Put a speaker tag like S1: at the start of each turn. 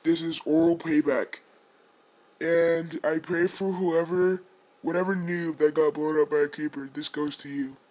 S1: This is oral payback. And I pray for whatever noob that got blown up by a creeper. This goes to you.